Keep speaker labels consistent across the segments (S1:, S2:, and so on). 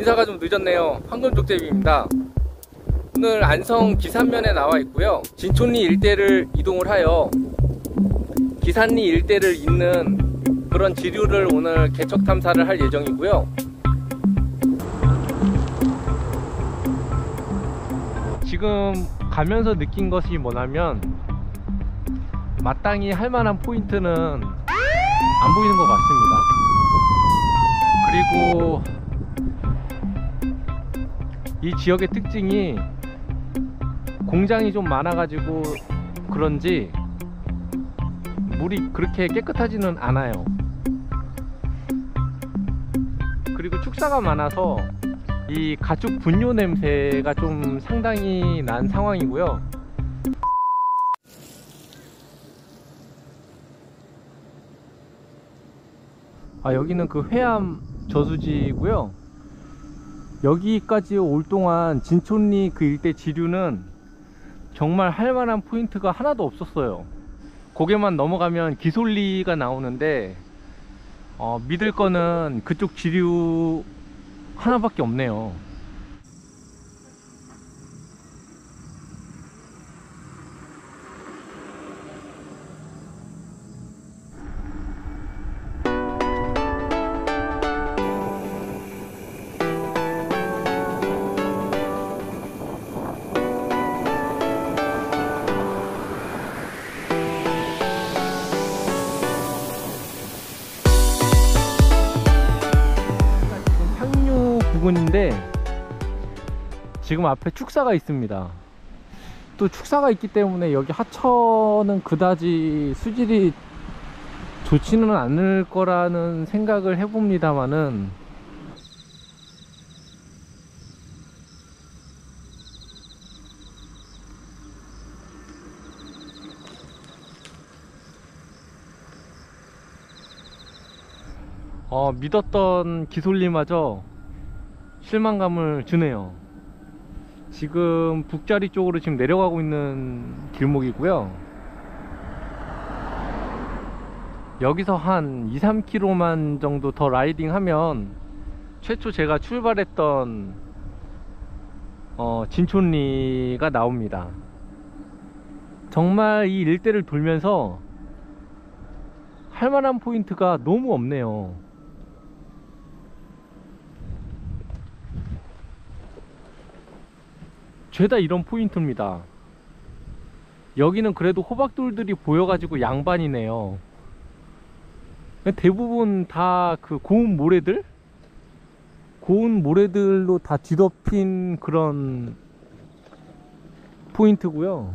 S1: 인사가 좀 늦었네요. 황금족제비입니다. 오늘 안성 기산면에 나와 있고요. 진촌리 일대를 이동을 하여 기산리 일대를 잇는 그런 지류를 오늘 개척 탐사를 할 예정이고요. 지금 가면서 느낀 것이 뭐냐면 마땅히 할 만한 포인트는 안 보이는 것 같습니다. 그리고 이 지역의 특징이 공장이 좀 많아 가지고 그런지 물이 그렇게 깨끗하지는 않아요. 그리고 축사가 많아서 이 가축 분뇨 냄새가 좀 상당히 난 상황이고요. 여기는 그 회암 저수지고요. 여기까지 올 동안 진촌리 그 일대 지류는 정말 할만한 포인트가 하나도 없었어요. 고개만 넘어가면 기솔리가 나오는데 믿을 거는 그쪽 지류 하나밖에 없네요. 부근인데 지금 앞에 축사가 있습니다. 또 축사가 있기 때문에 여기 하천은 그다지 수질이 좋지는 않을 거라는 생각을 해봅니다만은 믿었던 기솔리마저 실망감을 주네요. 지금 북자리 쪽으로 지금 내려가고 있는 길목이고요. 여기서 한 2-3km만 정도 더 라이딩 하면 최초 제가 출발했던 진촌리가 나옵니다. 정말 이 일대를 돌면서 할만한 포인트가 너무 없네요. 죄다 이런 포인트입니다. 여기는 그래도 호박돌들이 보여가지고 양반이네요. 대부분 다 그 고운 모래들로 다 뒤덮인 그런 포인트고요.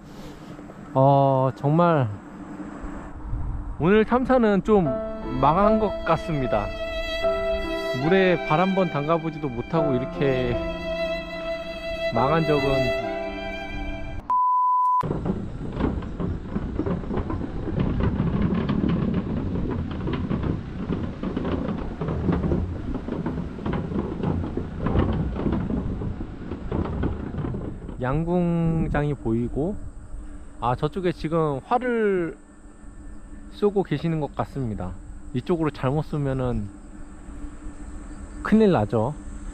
S1: 정말 오늘 탐사는 좀 망한 것 같습니다. 물에 발 한번 담가보지도 못하고 이렇게 망한 적은 양궁장이 보이고 저쪽에 지금 활을 쏘고 계시는 것 같습니다. 이쪽으로 잘못 쏘면은 큰일 나죠.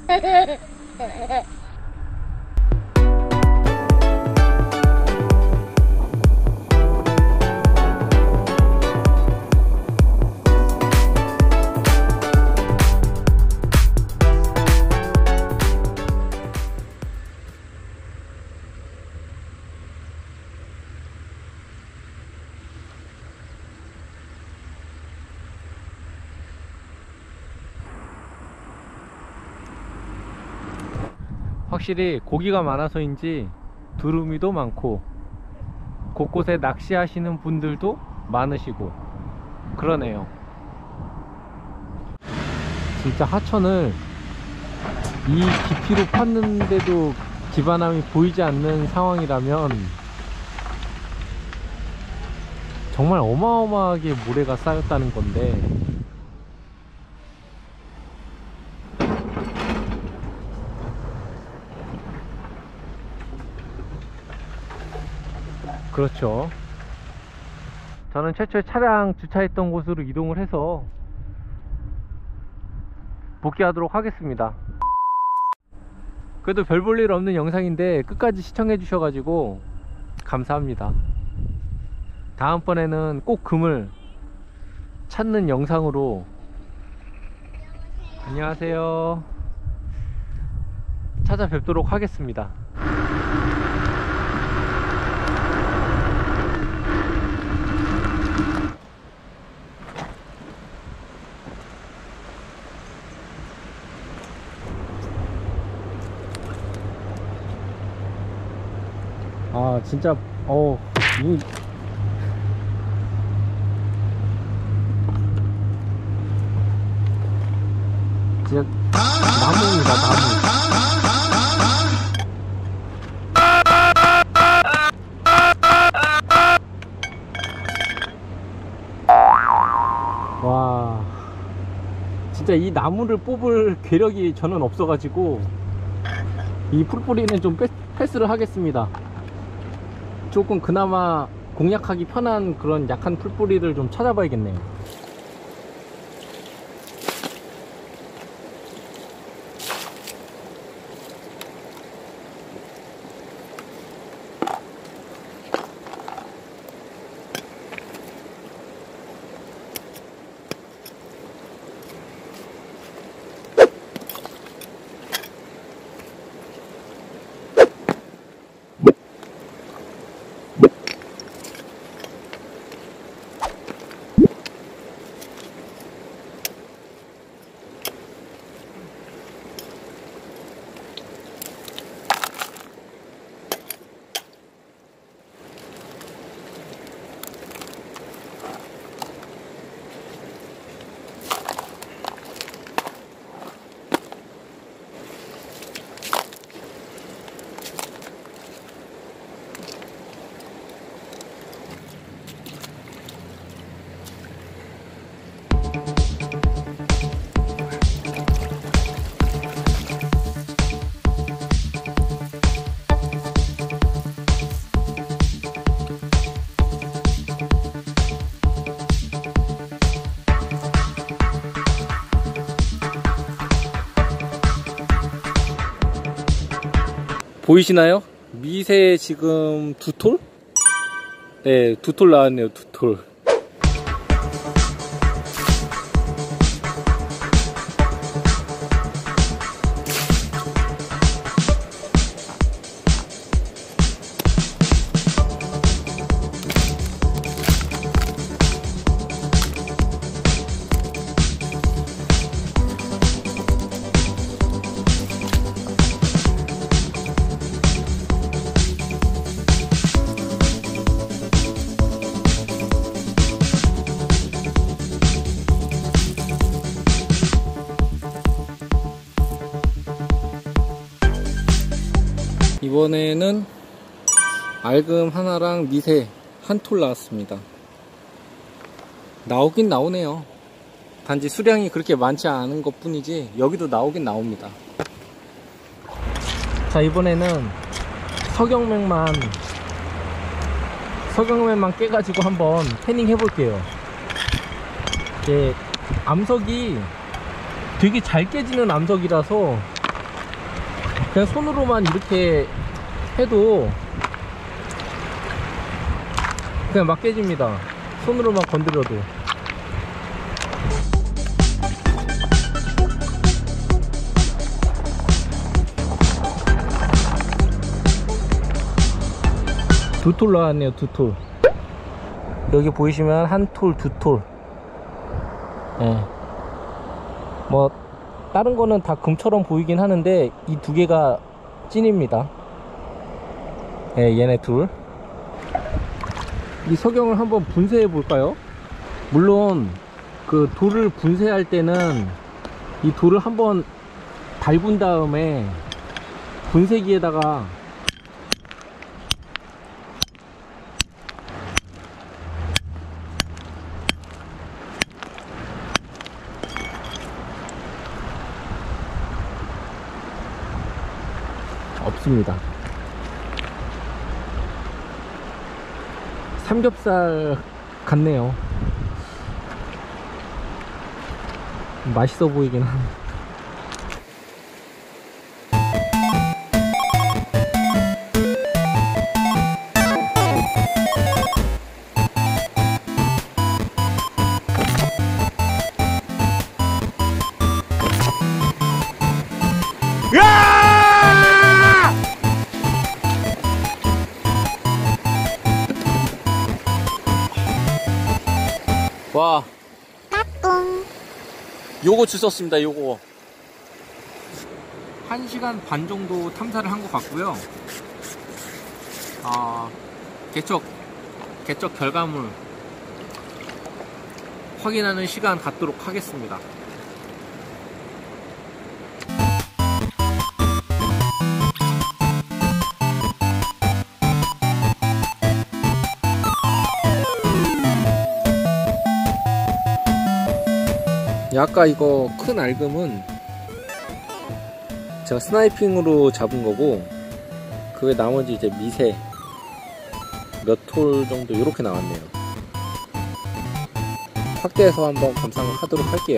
S1: 확실히 고기가 많아서인지 두루미도 많고 곳곳에 낚시하시는 분들도 많으시고 그러네요. 진짜 하천을 이 깊이로 팠는데도 기반함이 보이지 않는 상황이라면 정말 어마어마하게 모래가 쌓였다는 건데 그렇죠. 저는 최초에 차량 주차했던 곳으로 이동을 해서 복귀하도록 하겠습니다. 그래도 별 볼 일 없는 영상인데 끝까지 시청해 주셔가지고 감사합니다. 다음번에는 꼭 금을 찾는 영상으로. 안녕하세요. 찾아뵙도록 하겠습니다. 아 진짜 이 진짜 나무입니다. 나무. 와 진짜 이 나무를 뽑을 괴력이 저는 없어가지고 이 풀뿌리는 좀 패스를 하겠습니다. 조금 그나마 공략하기 편한 그런 약한 풀뿌리를 좀 찾아봐야겠네요. 보이시나요? 미세 지금 2톨? 네, 2톨 나왔네요. 2톨. 이번에는 알금 하나랑 미세 한 톨 나왔습니다. 나오긴 나오네요. 단지 수량이 그렇게 많지 않은 것 뿐이지 여기도 나오긴 나옵니다. 자, 이번에는 석영맥만 깨가지고 한번 패닝 해볼게요. 이게 암석이 되게 잘 깨지는 암석이라서 그냥 손으로만 이렇게 해도 그냥 막 깨집니다. 손으로만 건드려도. 두 톨 나왔네요. 2톨. 여기 보이시면 한 톨, 2톨. 예. 뭐 다른 거는 다 금처럼 보이긴 하는데 이 두 개가 찐입니다. 예, 얘네 둘. 이 석영을 한번 분쇄해 볼까요? 물론 그 돌을 분쇄할 때는 이 돌을 한번 달군 다음에 분쇄기에다가 없습니다. 삼겹살 같네요. 맛있어 보이긴 하네. 와, 요거 주웠습니다. 요거 1시간 반 정도 탐사를 한 것 같고요. 개척 결과물 확인하는 시간 갖도록 하겠습니다. 아까 이거 큰 알금은 제가 스나이핑으로 잡은 거고, 그 외 나머지 이제 미세 몇 톨 정도 이렇게 나왔네요. 확대해서 한번 감상을 하도록 할게요.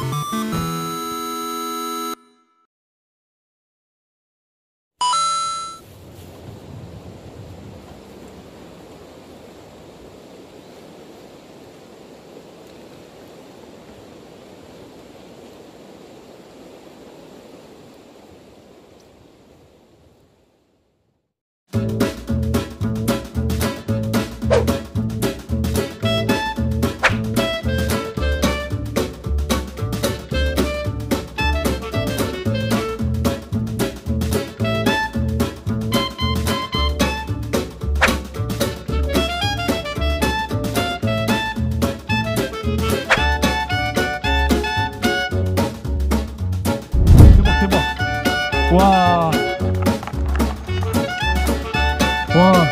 S2: 와. 와.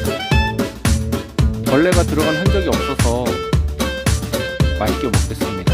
S1: 벌레가 들어간 흔적이 없어서 맛있게 먹겠습니다.